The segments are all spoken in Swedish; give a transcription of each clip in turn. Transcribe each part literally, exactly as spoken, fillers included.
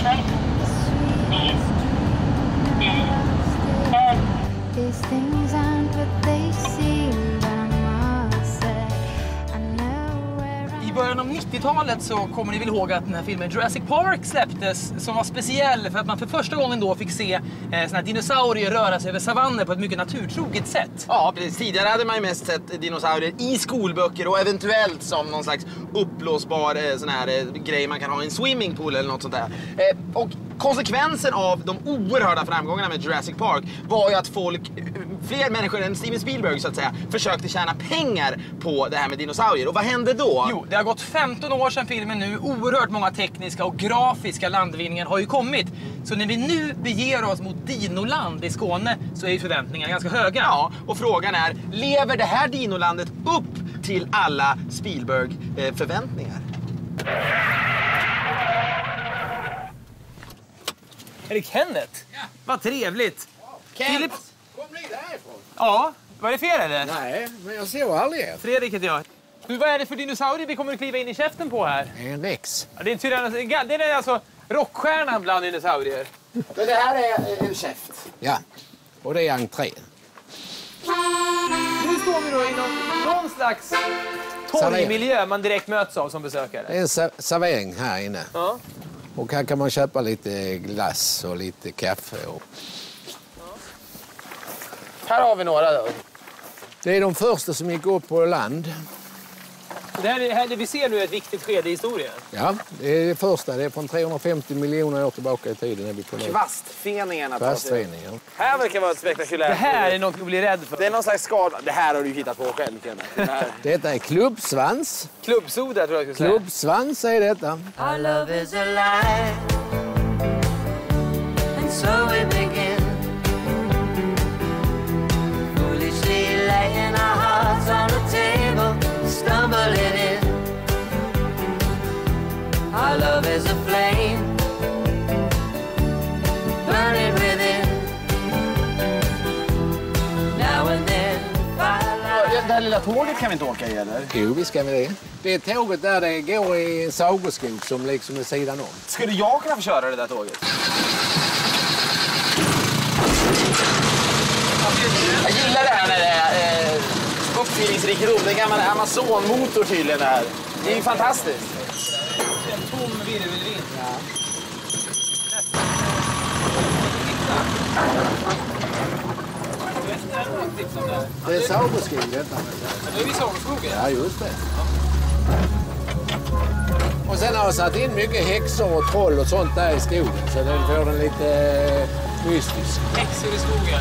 These things aren't what they seem, but I must say I know where I början av nittiotalet så kommer ni väl ihåg att den här filmen Jurassic Park släpptes, som var speciell för att man för första gången då fick se eh, såna här dinosaurier röra sig över savanner på ett mycket naturtroget sätt. Ja, precis. Tidigare hade man ju mest sett dinosaurier i skolböcker och eventuellt som någon slags uppblåsbar eh, sån här eh, grej man kan ha i en swimmingpool eller något sånt där. Eh, och konsekvensen av de oerhörda framgångarna med Jurassic Park var ju att folk, fler människor än Steven Spielberg så att säga, försökte tjäna pengar på det här med dinosaurier. Och vad hände då? Jo, det har gått femton år sedan filmen nu. Oerhört många tekniska och grafiska landvinningar har ju kommit. Så när vi nu beger oss mot Dinoland i Skåne så är ju förväntningarna ganska höga. Ja, och frågan är, lever det här Dinolandet upp till alla Spielberg-förväntningar? Är det Kenneth? Ja. Vad trevligt. Kenneth, Philip... kom ni därifrån? Ja, var det fel eller? Nej, men jag såg aldrig er. Fredrik heter jag. Du, vad är det för dinosaurier vi kommer att kliva in i käften på här? En Rex. Ja, det är en tyrannos... Det är alltså rockstjärnan bland dinosaurier. Men det här är en käft. Ja, och det är entrén. Nu står vi då inom någon slags torgmiljö man direkt möts av som besökare. Det är en ser- servering här inne. Ja. Och här kan man köpa lite glass och lite kaffe. Och... Här har vi några då. Det är de första som gick upp på land. Det här, det här det vi ser nu är ett viktigt skede i historien. Ja, det är det första. Det är från trehundrafemtio miljoner år tillbaka i tiden. När vi på Kvastfeningarna. Kvastfeningen. Här verkar vara ett spektakulärt. Det här är något att bli rädd för. Det är någon slags skada. Det här har du hittat på själv, Kenneth. Det här. Detta är klubbsvans. Klubbsoda tror jag skulle säga. Klubbsvans är detta. Our love is alive, and so we begin. Foolishly laying our hearts on the table, stumbling in. Our love is a flame, burning within. Now and then, firelight. Det här lilla tåget kan vi inte åka i, eller? Jo, vi ska med det. Det är tåget där det går i en sagoskog som liksom är sidan om. Skulle jag kunna få köra det där tåget? Jag gillar det här när det är eh, uppfinningsrikedom. Det är en gammal Amazon-motor tydligen här. Det är ju fantastiskt. En tom virvelvind. Ja. Det är sagoskog detta. Nu är vi i Sagoskogen. Ja, just det. Och sen har jag satt in mycket häxor och troll och sånt där i skogen. Så den får den lite eh, mystisk. Häxor i skogen.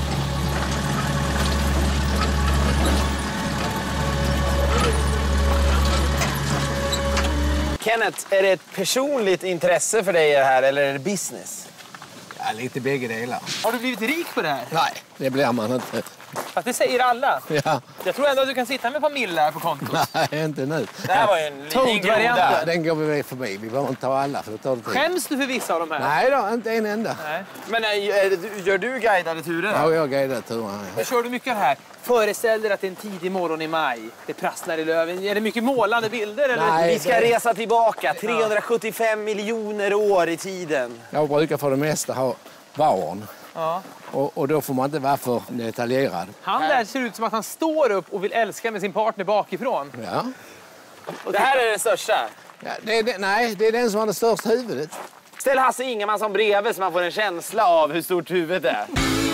Kenneth, är det ett personligt intresse för dig här eller är det business? Ja, lite bägge delar. Har du blivit rik på det här? Nej, det blir man inte. Fast det säger alla. Ja. Jag tror ändå att du kan sitta med familj här på kontot. Nej, inte nu. Det här var ju en liten Tog-varianten. groda. Ja, den går vi förbi. Vi behöver inte ta alla för det tar det tid. Skäms du för vissa av de här? Nej då, inte en enda. Nej. Men äh, gör du guidade turer? Ja, jag guidar turen. Hur kör du mycket av det här? Föreställ dig att det är en tidig morgon i maj. Det prasslar i löven. Är det mycket målande bilder? Eller? Nej. Vi ska resa tillbaka trehundrasjuttiofem miljoner år i tiden. Jag brukar för det mesta ha barn. Ja. Och, och då får man inte vara för detaljerad. Han där ser ut som att han står upp och vill älska med sin partner bakifrån. Ja. Och det här är den största. Ja, det är det, nej, det är den som har det största huvudet. Ställ Hasse Ingemann som bredvid så man får en känsla av hur stort huvudet är.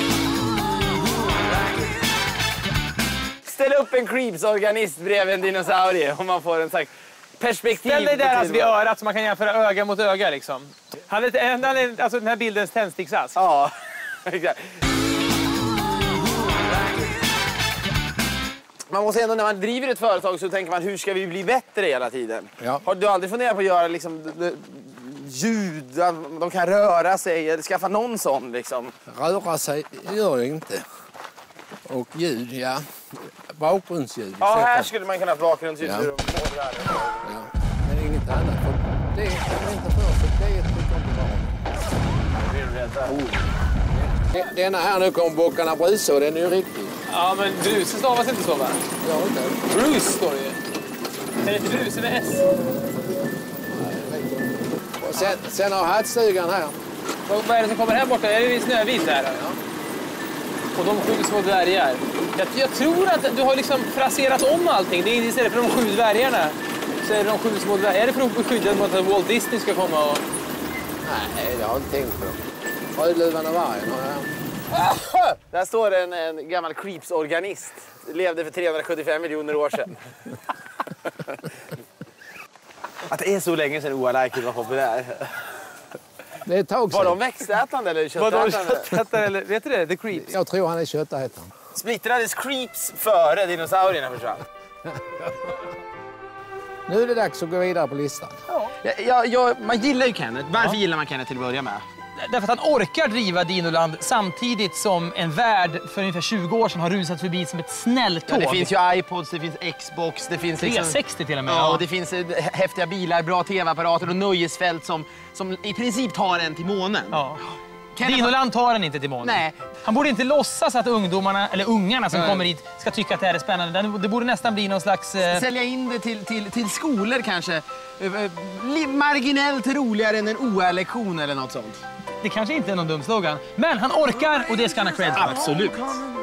Ställ upp en Creeps-organist bredvid en dinosaurie och man får en slags perspektiv. Ställ dig där alltså vid örat så man kan jämföra öga mot öga liksom. Han är, han är alltså den här bildens tändsticksask. Ja, exakt. Man måste ändå, när man driver ett företag så tänker man, hur ska vi bli bättre hela tiden? Ja. Har du aldrig funderat på att göra liksom, d- d- ljud, de kan röra sig, eller skaffa någon sån liksom? Röra sig gör det inte. Och ljud, ja. Bakgrundsljud. Ja, Sätta- här skulle man kunna ha bakgrundsljud. Ja. Ja. Ja. Men inget annat. För det kan man inte för sig. Det tycker inte barn. Den- Denna här nu kommer Bockarna Bruse och den är ju riktig. Ja, men Bruse stavas inte så va? Ja, inte. Bruce står det ju. Är det inte Bruse med S? Och sen, sen har hattstugan här. Vad, vad är det som kommer här borta? Är det Snövit här? Ja. Och de sju små dvärgar. Jag, jag tror att du har liksom fraserat om allting. Det är istället för de sju dvärgarna. Så är det de sju små dvärgarna. Är det för att skydda mot att Walt Disney ska komma och... Nej, det har jag inte tänkt på. Rödluvan och vargen har jag. Där står en, en gammal Creeps-organist. Levde för trehundrasjuttiofem miljoner år sedan. Att det är så länge sedan O A Like var populär. Det är ett tag Var sedan. de växtätande eller köttätande? eller vet du det? The Creeps. Jag tror han är köttätare. Splittrades Creeps före dinosaurierna försvann. Nu är det dags att gå vidare på listan. Ja, ja, ja, man gillar ju Kenneth. Varför ja. gillar man Kenneth till att börja med? Därför att han orkar driva Dinoland samtidigt som en värld för ungefär tjugo år sedan har rusat förbi som ett snälltåg. Ja, det finns ju iPods, det finns Xbox, det finns tre sextio till och med. Ja, och det finns häftiga bilar, bra tv-apparater och nöjesfält som, som i princip tar en till månen. Ja. Dinoland tar den inte till månen. Nej. Han borde inte låtsas att ungdomarna, eller ungarna som Nej. kommer hit ska tycka att det här är spännande. Det borde nästan bli någon slags... Eh... Sälja in det till, till, till skolor kanske. Marginellt roligare än en O A-lektion eller något sånt. Det kanske inte är någon dum slogan. Men han orkar och det ska han ha cred för. Absolut.